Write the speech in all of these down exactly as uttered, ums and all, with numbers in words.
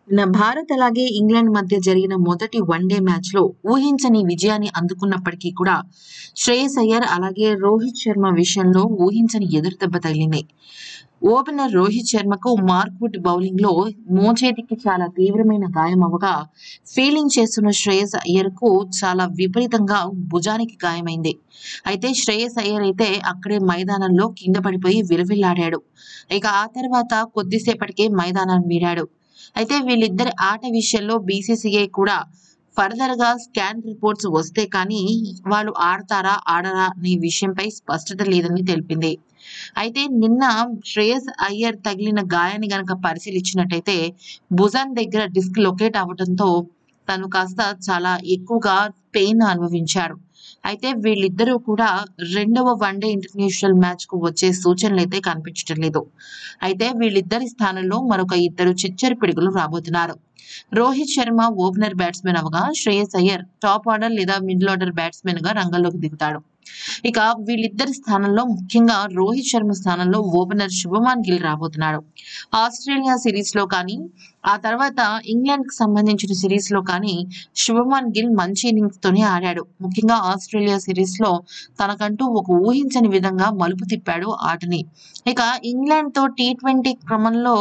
నిన్న భారత్ అలాగే ఇంగ్లాండ్ మధ్య జరిగిన మొదటి వన్‌డే మ్యాచ్‌లో ఊహించని విజయాన్ని అందుకున్నప్పటికీ కూడా శ్రేయస్ అయ్యర్ అలాగే రోహిత్ శర్మ విషయంలో ఊహించని ఎదురుదెబ్బ తగిలింది. ఓపెనర్ రోహిత్ శర్మకు మార్క్వుడ్ బౌలింగ్‌లో మోచేతికి చాలా తీవ్రమైన గాయమవ్వగా ఫీల్డింగ్ చేస్తున్న శ్రేయస్ అయ్యర్‌కు చాలా విపరీతంగా భుజానికి గాయమైంది. అయితే శ్రేయస్ అయ్యర్ అయితే అక్కడే మైదానంలో కింద పడిపోయి విలవిల్లాడాడు. ఇక ఆ తర్వాత కొద్దిసేపటికే మైదానాన్ని వీడాడు. అయితే వీళ్ళిద్దరి ఆట విషయంలో బీసీసీఐ కూడా ఫర్దర్‌గా స్కాన్ రిపోర్ట్స్ వస్తే కానీ వాళ్ళు ఆడతారా? ఆడరా? అనే విషయంపై స్పష్టత లేదని తెలిపింది. అయితే నిన్న శ్రేయస్ అయ్యర్ తగిలిన గాయాన్ని గనక పరిశీలించినట్టయితే భుజం దగ్గర డిస్క్ లొకేట్ అవ్వడంతో తను కాస్త చాలా ఎక్కువగా పెయిన్ అనుభవించాడు. అయితే వీళ్ళిద్దరూ కూడా రెండవ వన్‌డే ఇంటర్నేషనల్ మ్యాచ్‌కు వచ్చే సూచనలైతే కనిపించటం లేదు. అయితే వీళ్ళిద్దరి స్థానంలో మరొక ఇద్దరు చిచ్చర పిడుగులు రాబోతున్నారు. రోహిత్ శర్మ ఓపెనర్ బ్యాట్స్‌మెన్ అవ్వగా శ్రేయస్ అయ్యర్ టాప్ ఆర్డర్ లేదా మిడిల్ ఆర్డర్ బ్యాట్స్‌మెన్‌గా రంగంలోకి దిగుతాడు. ఇక వీళ్ళిద్దరి స్థానంలో ముఖ్యంగా రోహిత్ శర్మ స్థానంలో ఓపెనర్ శుభమాన్ గిల్ రాబోతున్నాడు. ఆస్ట్రేలియా సిరీస్‌లో కానీ, ఆ తర్వాత ఇంగ్లాండ్‌కి సంబంధించిన సిరీస్‌లో కానీ శుభమాన్ గిల్ మంచి ఇన్నింగ్స్‌తోనే ఆడాడు. ముఖ్యంగా ఆస్ట్రేలియా సిరీస్‌లో తనకంటూ ఒక ఊహించని విధంగా మలుపు తిప్పాడు ఆటని. ఇక ఇంగ్లాండ్‌తో టీ ట్వెంటీ క్రమంలో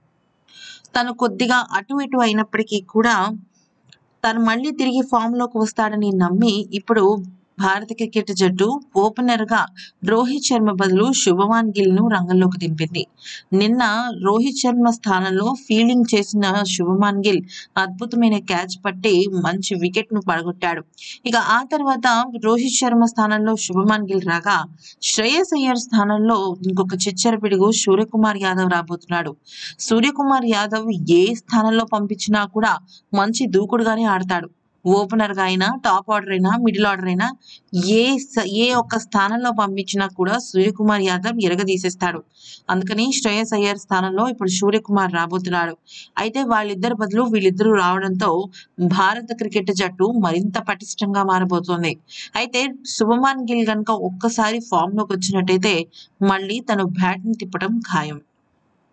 తను కొద్దిగా అటు ఇటు అయినప్పటికీ కూడా తను మళ్ళీ తిరిగి ఫామ్‌లోకి వస్తాడని నమ్మి ఇప్పుడు భారత క్రికెట్ జట్టు ఓపెనర్‌గా రోహిత్ శర్మ బదులు శుభమాన్ గిల్‌ను రంగంలోకి దింపింది. నిన్న రోహిత్ శర్మ స్థానంలో ఫీల్డింగ్ చేసిన శుభమాన్ గిల్ అద్భుతమైన క్యాచ్ పట్టి మంచి వికెట్‌ను పడగొట్టాడు. ఇక ఆ తర్వాత రోహిత్ శర్మ స్థానంలో శుభమాన్ గిల్ రాగా శ్రేయస్ అయ్యర్ స్థానంలో ఇంకొక చిచ్చర పిడుగు సూర్యకుమార్ యాదవ్ రాబోతున్నాడు. సూర్యకుమార్ యాదవ్ ఏ స్థానంలో పంపించినా కూడా మంచి దూకుడుగానే ఆడతాడు. ఓపెనర్‌గా అయినా, టాప్ ఆర్డర్ అయినా, మిడిల్ ఆర్డర్ అయినా ఏ స ఏ ఒక్క స్థానంలో పంపించినా కూడా సూర్యకుమార్ యాదవ్ ఇరగదీసేస్తాడు. అందుకని శ్రేయస్ అయ్యర్ స్థానంలో ఇప్పుడు సూర్యకుమార్ రాబోతున్నాడు. అయితే వాళ్ళిద్దరి బదులు వీళ్ళిద్దరూ రావడంతో భారత క్రికెట్ జట్టు మరింత పటిష్టంగా మారబోతోంది. అయితే శుభమాన్ గిల్ గనుక ఒక్కసారి ఫామ్‌లోకి వచ్చినట్టయితే మళ్ళీ తను బ్యాట్‌ని తిప్పడం ఖాయం.